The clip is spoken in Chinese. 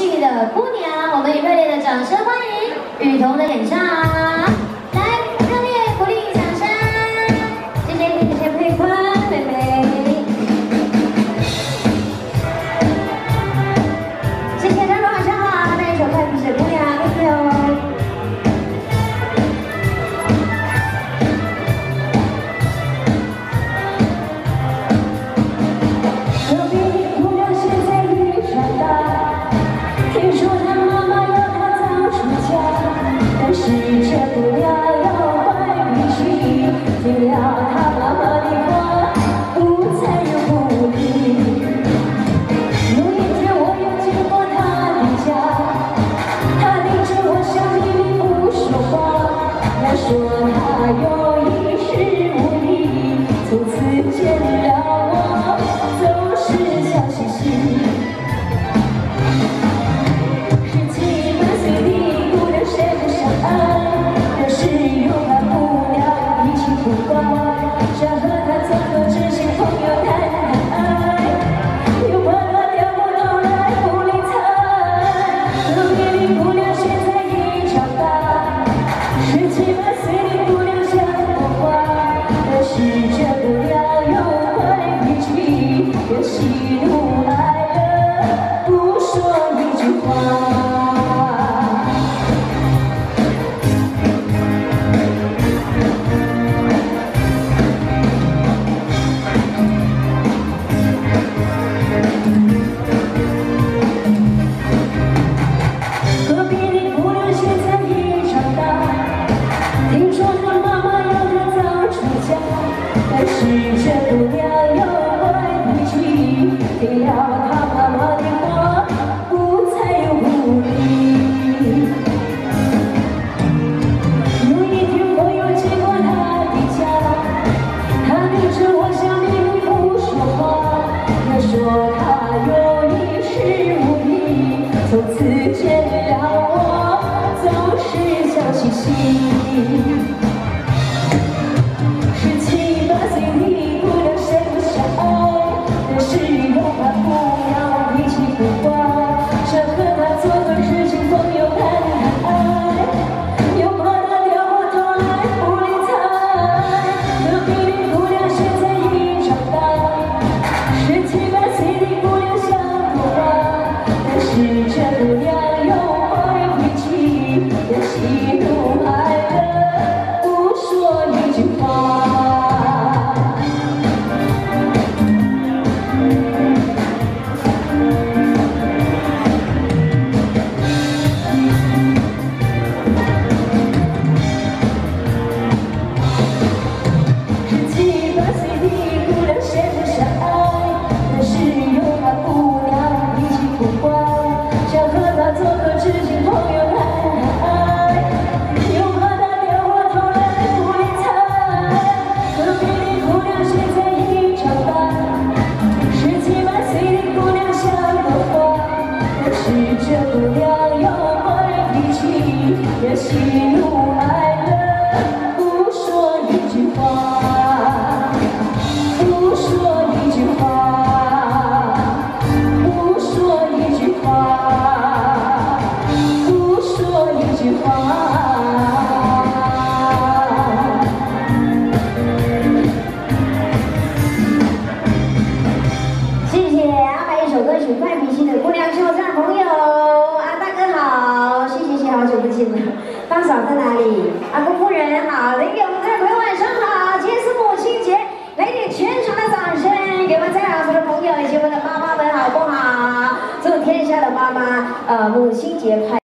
系的姑娘，我们以热烈的掌声欢迎雨桐的演唱。来，热烈鼓励掌声！谢谢佩坤妹妹，谢谢大家晚上好，那一首快皮的姑娘，谢谢哦。 从此见了我，总是笑嘻嘻。17、18岁的姑娘，谁不想爱？但是又怕不要脾气不乖，想和她做个知心朋友谈爱，又怕她掉过头来不理睬。隔壁的姑娘现在已长大，17、18岁的姑娘像朵花。 是这姑娘有坏脾气，也喜怒哀乐不说一句话。17、18岁的姑娘谁不想爱？但是又怕姑娘脾气不乖。 做个知心朋友谈爱，又怕他掉过头来不理睬。隔壁的姑娘现在已长大，17、18岁的姑娘像朵花，但是这姑娘有坏脾气，也喜怒哀乐不说一句话，不说一句话，不说一句话。 谢谢安排一首歌曲《坏脾气的姑娘》，秀赞朋友大哥好，谢，好久不见了，大嫂在哪里？公夫人好，林友在朋友晚上好，今天是母亲节，来点全场的掌声给我们在场所有的朋友以及我们的妈妈们好不好？祝天下的妈妈母亲节快乐！